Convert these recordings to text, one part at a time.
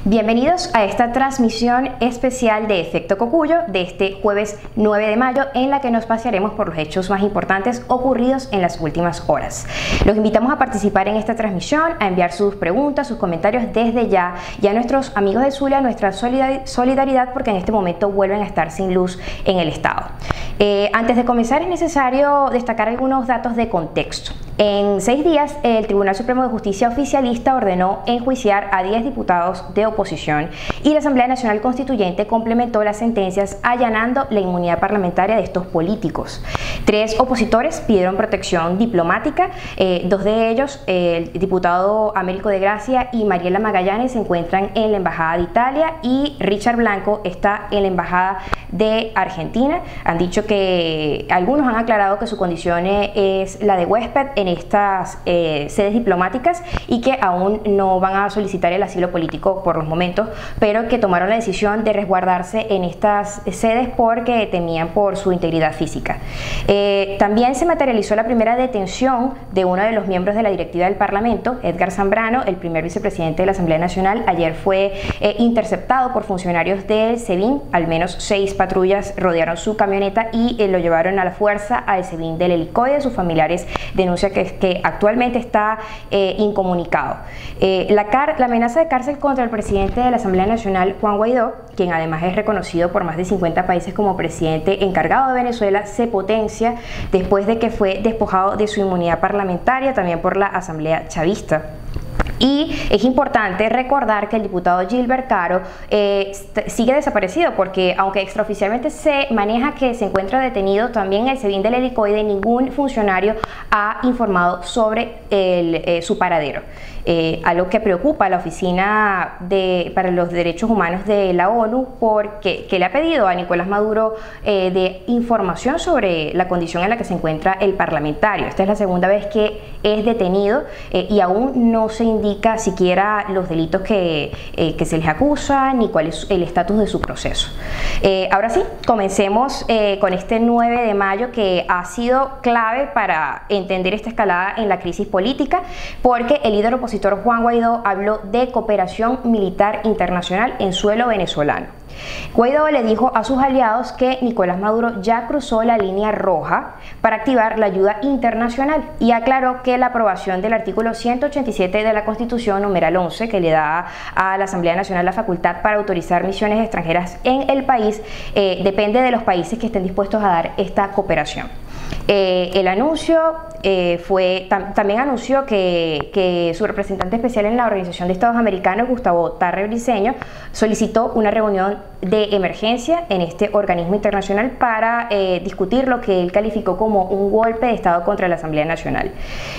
Bienvenidos a esta transmisión especial de Efecto Cocuyo de este jueves 9 de mayo, en la que nos pasearemos por los hechos más importantes ocurridos en las últimas horas. Los invitamos a participar en esta transmisión, a enviar sus preguntas, sus comentarios desde ya, y a nuestros amigos de Zulia nuestra solidaridad, porque en este momento vuelven a estar sin luz en el estado. Antes de comenzar, es necesario destacar algunos datos de contexto. En 6 días, el Tribunal Supremo de Justicia oficialista ordenó enjuiciar a 10 diputados de oposición, y la Asamblea Nacional Constituyente complementó las sentencias allanando la inmunidad parlamentaria de estos políticos. 3 opositores pidieron protección diplomática, 2 de ellos, el diputado Américo de Gracia y Mariela Magallanes, se encuentran en la Embajada de Italia, y Richard Blanco está en la Embajada de Argentina. Han dicho que algunos han aclarado que su condición es la de huésped en estas sedes diplomáticas y que aún no van a solicitar el asilo político por los momentos, pero que tomaron la decisión de resguardarse en estas sedes porque temían por su integridad física. También se materializó la primera detención de uno de los miembros de la directiva del Parlamento, Edgar Zambrano, el primer vicepresidente de la Asamblea Nacional. Ayer fue interceptado por funcionarios del SEBIN. Al menos 6 patrullas rodearon su camioneta y lo llevaron a la fuerza al SEBIN del Helicoide. Sus familiares denuncian que actualmente está incomunicado. La amenaza de cárcel contra el presidente de la Asamblea Nacional, Juan Guaidó, quien además es reconocido por más de 50 países como presidente encargado de Venezuela, se potencia después de que fue despojado de su inmunidad parlamentaria también por la Asamblea Chavista. Y es importante recordar que el diputado Gilbert Caro sigue desaparecido, porque aunque extraoficialmente se maneja que se encuentra detenido, también el SEBIN del Helicoide, ningún funcionario ha informado sobre su paradero. Algo que preocupa a la Oficina para los Derechos Humanos de la ONU, porque le ha pedido a Nicolás Maduro de información sobre la condición en la que se encuentra el parlamentario. Esta es la segunda vez que es detenido y aún no se indica siquiera los delitos que se les acusa ni cuál es el estatus de su proceso. Ahora sí, comencemos con este 9 de mayo, que ha sido clave para entender esta escalada en la crisis política, porque el líder opositor Juan Guaidó habló de cooperación militar internacional en suelo venezolano. Guaidó le dijo a sus aliados que Nicolás Maduro ya cruzó la línea roja para activar la ayuda internacional, y aclaró que la aprobación del artículo 187 de la Constitución, numeral 11, que le da a la Asamblea Nacional la facultad para autorizar misiones extranjeras en el país, depende de los países que estén dispuestos a dar esta cooperación. El anuncio también anunció que su representante especial en la Organización de Estados Americanos, Gustavo Tarre Briceño, solicitó una reunión de emergencia en este organismo internacional para discutir lo que él calificó como un golpe de Estado contra la Asamblea Nacional.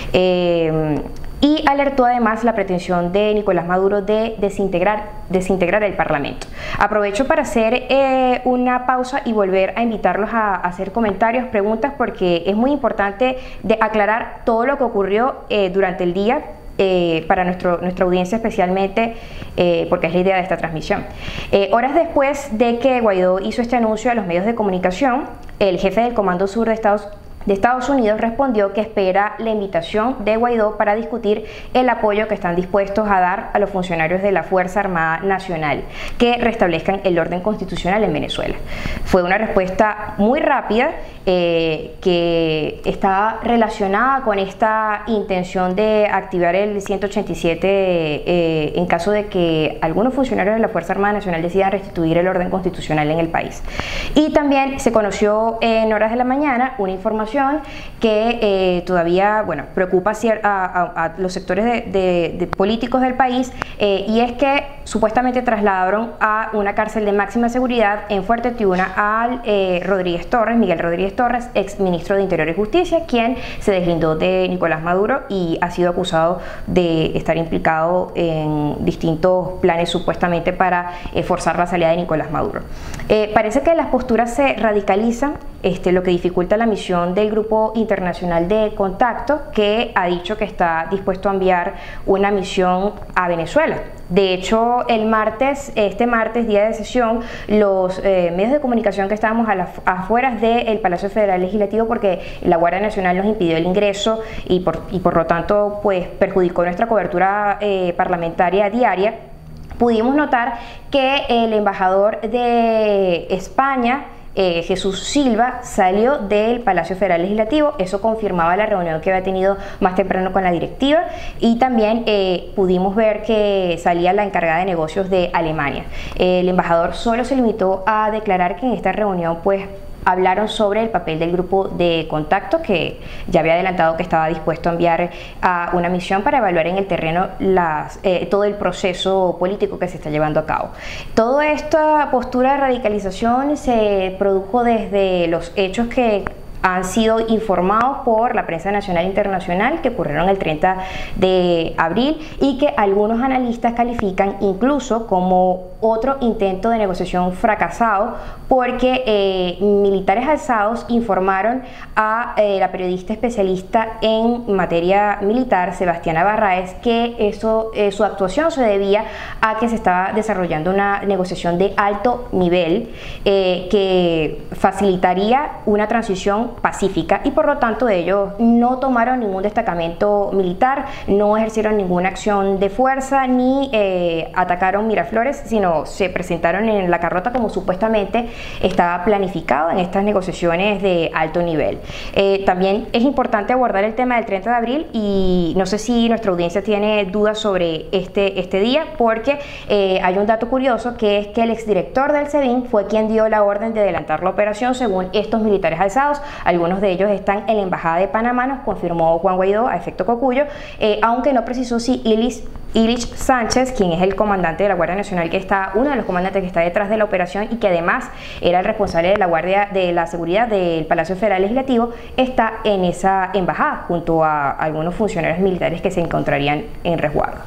Y alertó además la pretensión de Nicolás Maduro de desintegrar el Parlamento. Aprovecho para hacer una pausa y volver a invitarlos a hacer comentarios, preguntas, porque es muy importante aclarar todo lo que ocurrió durante el día para nuestra audiencia especialmente, porque es la idea de esta transmisión. Horas después de que Guaidó hizo este anuncio a los medios de comunicación, el jefe del Comando Sur de Estados Unidos respondió que espera la invitación de Guaidó para discutir el apoyo que están dispuestos a dar a los funcionarios de la Fuerza Armada Nacional que restablezcan el orden constitucional en Venezuela. Fue una respuesta muy rápida que está relacionada con esta intención de activar el 187 en caso de que algunos funcionarios de la Fuerza Armada Nacional decidan restituir el orden constitucional en el país. Y también se conoció en horas de la mañana una información que todavía preocupa a los sectores de políticos del país, y es que supuestamente trasladaron a una cárcel de máxima seguridad en Fuerte Tiuna al Miguel Rodríguez Torres, ex ministro de Interior y Justicia, quien se deslindó de Nicolás Maduro y ha sido acusado de estar implicado en distintos planes supuestamente para forzar la salida de Nicolás Maduro. Parece que las posturas se radicalizan, lo que dificulta la misión del Grupo Internacional de Contacto, que ha dicho que está dispuesto a enviar una misión a Venezuela. De hecho, este martes, día de sesión, los medios de comunicación que estábamos afuera del Palacio Federal Legislativo, porque la Guardia Nacional nos impidió el ingreso y por lo tanto pues perjudicó nuestra cobertura parlamentaria diaria, pudimos notar que el embajador de España, Jesús Silva, salió del Palacio Federal Legislativo. Eso confirmaba la reunión que había tenido más temprano con la directiva, y también pudimos ver que salía la encargada de negocios de Alemania. El embajador solo se limitó a declarar que en esta reunión pues hablaron sobre el papel del grupo de contacto, que ya había adelantado que estaba dispuesto a enviar a una misión para evaluar en el terreno todo el proceso político que se está llevando a cabo. Toda esta postura de radicalización se produjo desde los hechos que han sido informados por la prensa nacional e internacional, que ocurrieron el 30 de abril y que algunos analistas califican incluso como otro intento de negociación fracasado, porque militares alzados informaron a la periodista especialista en materia militar, Sebastiana Barraez, que su actuación se debía a que se estaba desarrollando una negociación de alto nivel que facilitaría una transición pacífica, y por lo tanto ellos no tomaron ningún destacamento militar, no ejercieron ninguna acción de fuerza ni atacaron Miraflores, sino se presentaron en la carrota como supuestamente estaba planificado en estas negociaciones de alto nivel. También es importante abordar el tema del 30 de abril, y no sé si nuestra audiencia tiene dudas sobre este día, porque hay un dato curioso, que es que el exdirector del SEBIN fue quien dio la orden de adelantar la operación según estos militares alzados. Algunos de ellos están en la Embajada de Panamá, nos confirmó Juan Guaidó a efecto Cocuyo, aunque no precisó si Ilich Sánchez, quien es el comandante de la Guardia Nacional, que está, uno de los comandantes que está detrás de la operación y que además era el responsable de la guardia de la seguridad del Palacio Federal Legislativo, está en esa embajada junto a algunos funcionarios militares que se encontrarían en resguardo.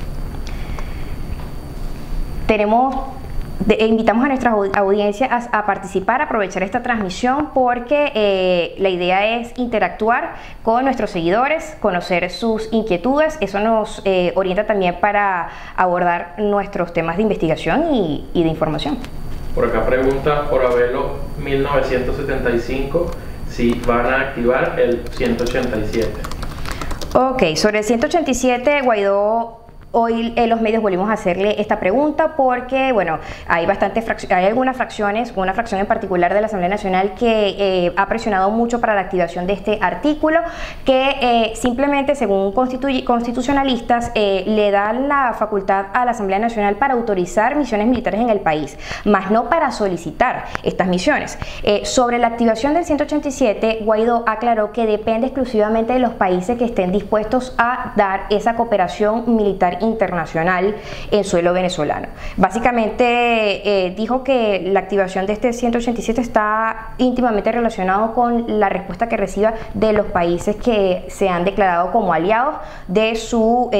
Invitamos a nuestra audiencia a participar, a aprovechar esta transmisión, porque la idea es interactuar con nuestros seguidores, conocer sus inquietudes. Eso nos orienta también para abordar nuestros temas de investigación y de información. Por acá pregunta por Abelo 1975 si van a activar el 187. Ok, sobre el 187, Guaidó, hoy los medios volvimos a hacerle esta pregunta porque, bueno, hay algunas fracciones, una fracción en particular de la Asamblea Nacional que ha presionado mucho para la activación de este artículo, que simplemente, según constitucionalistas, le dan la facultad a la Asamblea Nacional para autorizar misiones militares en el país, más no para solicitar estas misiones. Sobre la activación del 187, Guaidó aclaró que depende exclusivamente de los países que estén dispuestos a dar esa cooperación militar internacional en suelo venezolano. Básicamente dijo que la activación de este 187 está íntimamente relacionado con la respuesta que reciba de los países que se han declarado como aliados de su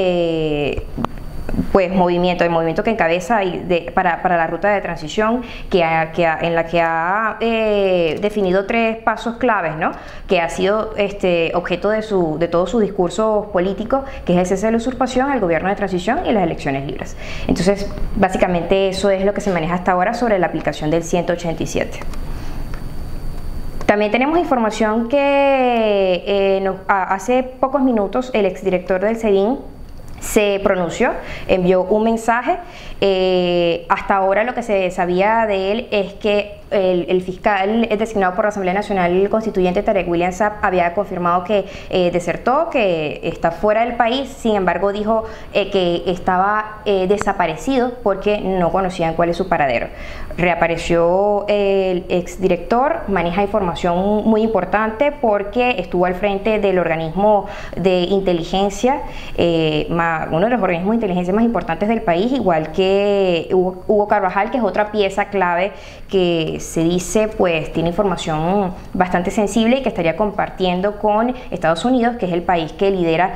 el movimiento que encabeza para la ruta de transición, en la que ha definido 3 pasos claves, ¿no?, que ha sido objeto de todos sus discursos políticos, que es el cese de la usurpación, el gobierno de transición y las elecciones libres. Entonces, básicamente eso es lo que se maneja hasta ahora sobre la aplicación del 187. También tenemos información que hace pocos minutos el exdirector del SEBIN se pronunció, envió un mensaje. Hasta ahora lo que se sabía de él es que el fiscal designado por la Asamblea Nacional, el constituyente Tarek William Saab, había confirmado que desertó, que está fuera del país. Sin embargo, dijo que estaba desaparecido porque no conocían cuál es su paradero. Reapareció el exdirector, maneja información muy importante porque estuvo al frente del organismo de inteligencia, uno de los organismos de inteligencia más importantes del país, igual que Hugo Carvajal, que es otra pieza clave que se dice pues tiene información bastante sensible y que estaría compartiendo con Estados Unidos, que es el país que lidera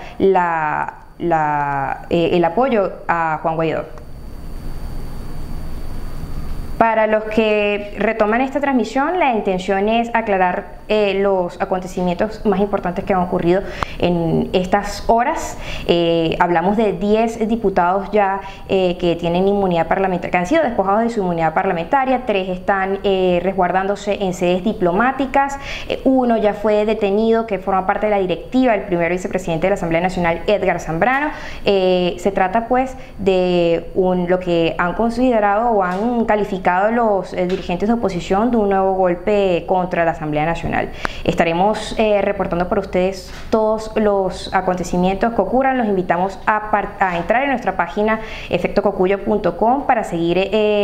el apoyo a Juan Guaidó. Para los que retoman esta transmisión, la intención es aclarar los acontecimientos más importantes que han ocurrido en estas horas. Hablamos de 10 diputados ya que tienen inmunidad parlamentaria, que han sido despojados de su inmunidad parlamentaria, 3 están resguardándose en sedes diplomáticas, 1 ya fue detenido, que forma parte de la directiva, el primer vicepresidente de la Asamblea Nacional, Edgar Zambrano. Se trata pues de lo que han considerado o han calificado los dirigentes de oposición de un nuevo golpe contra la Asamblea Nacional. Estaremos reportando por ustedes todos los acontecimientos que ocurran. Los invitamos a entrar en nuestra página efectococuyo.com para seguir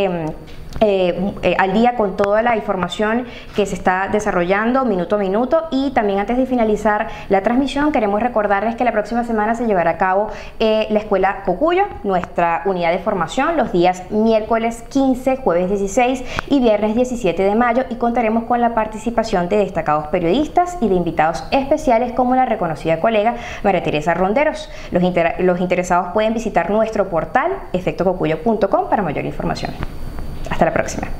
al día con toda la información que se está desarrollando minuto a minuto. Y también, antes de finalizar la transmisión, queremos recordarles que la próxima semana se llevará a cabo la Escuela Cocuyo, nuestra unidad de formación, los días miércoles 15, jueves 16 y viernes 17 de mayo, y contaremos con la participación de destacados periodistas y de invitados especiales como la reconocida colega María Teresa Ronderos. Los interesados pueden visitar nuestro portal efectococuyo.com para mayor información. Hasta la próxima.